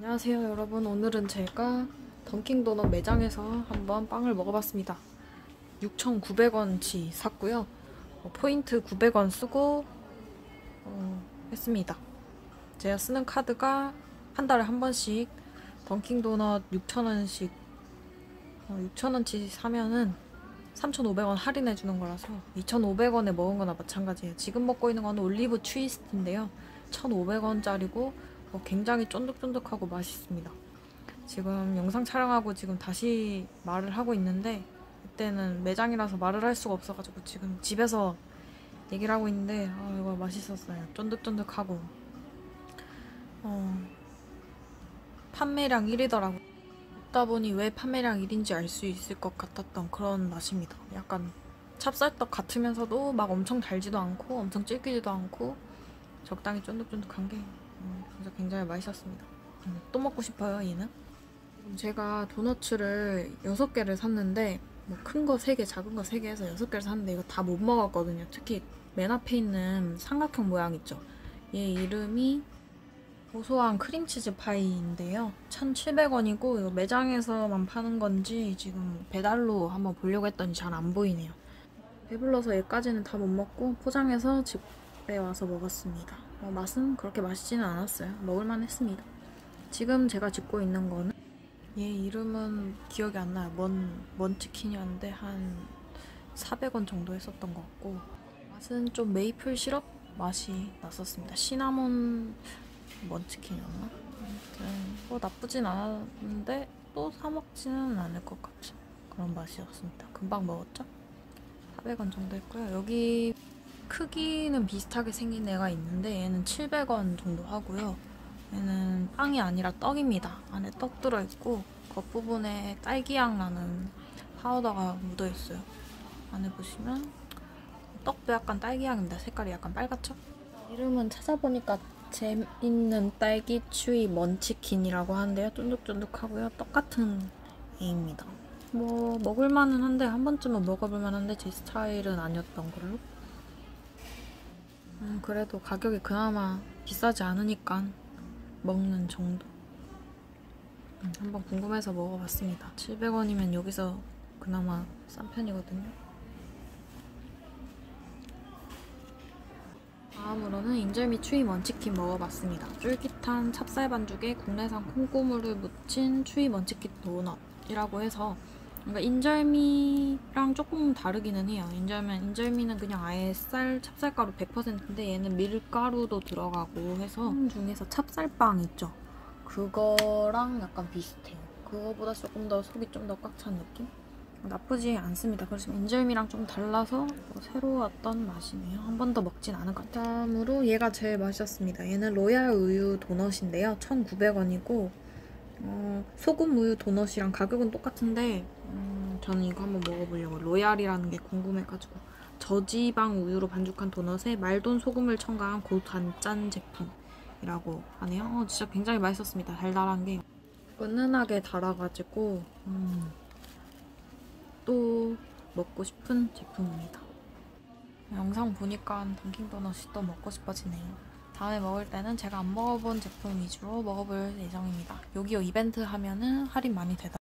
안녕하세요 여러분. 오늘은 제가 던킨도넛 매장에서 한번 빵을 먹어봤습니다. 6,900원치 샀고요. 포인트 900원 쓰고 했습니다. 제가 쓰는 카드가 한 달에 한 번씩 던킨도넛 6,000원씩 6,000원치 사면은 3,500원 할인해주는 거라서 2,500원에 먹은 거나 마찬가지예요. 지금 먹고 있는 건 올리브 트위스트인데요. 1,500원짜리고 굉장히 쫀득쫀득하고 맛있습니다. 지금 영상 촬영하고 지금 다시 말을 하고 있는데 그때는 매장이라서 말을 할 수가 없어가지고 지금 집에서 얘기를 하고 있는데 이거 맛있었어요. 쫀득쫀득하고 판매량 1위더라고요. 먹다 보니 왜 판매량 1인지 알 수 있을 것 같았던 그런 맛입니다. 약간 찹쌀떡 같으면서도 막 엄청 달지도 않고 엄청 질기지도 않고 적당히 쫀득쫀득한 게 진짜 굉장히 맛있었습니다. 또 먹고 싶어요 얘는. 제가 도너츠를 6개를 샀는데 큰 거 3개, 작은 거 3개 해서 6개를 샀는데 이거 다 못 먹었거든요. 특히 맨 앞에 있는 삼각형 모양 있죠? 얘 이름이 고소한 크림치즈 파이인데요. 1,700원이고 이거 매장에서만 파는 건지 지금 배달로 한번 보려고 했더니 잘 안 보이네요. 배불러서 얘까지는 다 못 먹고 포장해서 집에 와서 먹었습니다. 맛은 그렇게 맛있지는 않았어요. 먹을만 했습니다. 지금 제가 짚고 있는 거는 얘 이름은 기억이 안 나요. 뭔 치킨이었는데 한 400원 정도 했었던 것 같고 맛은 좀 메이플 시럽 맛이 났었습니다. 시나몬 먼치킨이었나? 아무튼 나쁘진 않았는데 또 사 먹지는 않을 것 같은 그런 맛이었습니다. 금방 먹었죠? 400원 정도 했고요. 여기 크기는 비슷하게 생긴 애가 있는데 얘는 700원 정도 하고요. 얘는 빵이 아니라 떡입니다. 안에 떡 들어있고 겉부분에 딸기향 나는 파우더가 묻어있어요. 안에 보시면 떡도 약간 딸기향입니다. 색깔이 약간 빨갛죠? 이름은 찾아보니까 재밌는 딸기 추위 먼치킨이라고 하는데요. 쫀득쫀득하고요. 똑같은 애입니다. 먹을만은 한데 한 번쯤은 먹어볼만 한데 제 스타일은 아니었던 걸로. 그래도 가격이 그나마 비싸지 않으니까 먹는 정도. 한번 궁금해서 먹어봤습니다. 700원이면 여기서 그나마 싼 편이거든요. 다음으로는 인절미 추위 먼치킨 먹어봤습니다. 쫄깃한 찹쌀 반죽에 국내산 콩고물을 묻힌 추위 먼치킨 도넛이라고 해서 그러니까 인절미랑 조금 다르기는 해요. 인절미는 그냥 아예 찹쌀가루 100%인데 얘는 밀가루도 들어가고 해서 중에서 찹쌀빵 있죠? 그거랑 약간 비슷해요. 그거보다 조금 더 속이 좀 더 꽉 찬 느낌? 나쁘지 않습니다. 그래서 인절미랑 좀 달라서 새로웠던 맛이네요. 한 번 더 먹진 않을 것 같아요. 다음으로 얘가 제일 맛있었습니다. 얘는 로얄 우유 도넛인데요. 1,900원이고 소금 우유 도넛이랑 가격은 똑같은데 저는 이거 한번 먹어보려고 로얄이라는 게 궁금해가지고 저지방 우유로 반죽한 도넛에 말돈 소금을 첨가한 고단짠 제품이라고 하네요. 진짜 굉장히 맛있었습니다. 달달한 게 은은하게 달아가지고 또 먹고 싶은 제품입니다. 영상 보니까 던킨도넛이 또 먹고 싶어지네요. 다음에 먹을 때는 제가 안 먹어본 제품 위주로 먹어볼 예정입니다. 요기요 이벤트 하면은 할인 많이 되다.